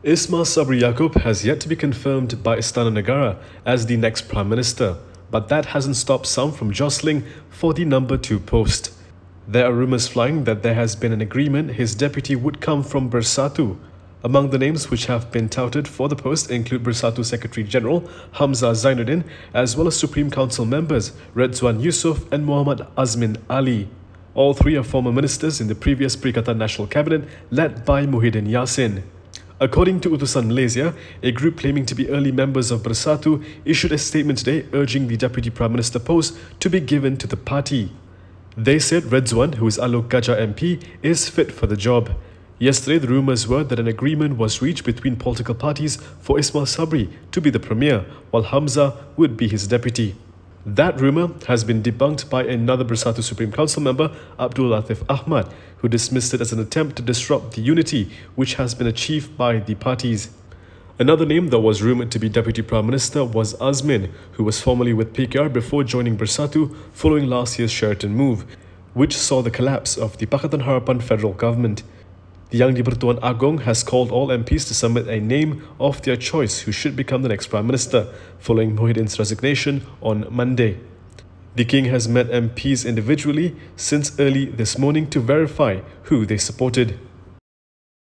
Ismail Sabri Yaakob has yet to be confirmed by Istana Negara as the next Prime Minister, but that hasn't stopped some from jostling for the number 2 post. There are rumours flying that there has been an agreement his deputy would come from Bersatu. Among the names which have been touted for the post include Bersatu Secretary General Hamzah Zainuddin, as well as Supreme Council members Redzwan Yusuf and Muhammad Azmin Ali. All three are former ministers in the previous Perikatan Nasional Cabinet led by Muhyiddin Yassin. According to Utusan Malaysia, a group claiming to be early members of Bersatu issued a statement today urging the Deputy Prime Minister post to be given to the party. They said Redzwan, who is Alok Gajah MP, is fit for the job. Yesterday, the rumours were that an agreement was reached between political parties for Ismail Sabri to be the Premier, while Hamzah would be his deputy. That rumour has been debunked by another Bersatu Supreme Council member, Abdul Latif Ahmad, who dismissed it as an attempt to disrupt the unity which has been achieved by the parties. Another name that was rumoured to be Deputy Prime Minister was Azmin, who was formerly with PKR before joining Bersatu following last year's Sheraton move, which saw the collapse of the Pakatan Harapan federal government. The Yang di-Pertuan Agong has called all MPs to submit a name of their choice who should become the next Prime Minister, following Muhyiddin's resignation on Monday. The King has met MPs individually since early this morning to verify who they supported.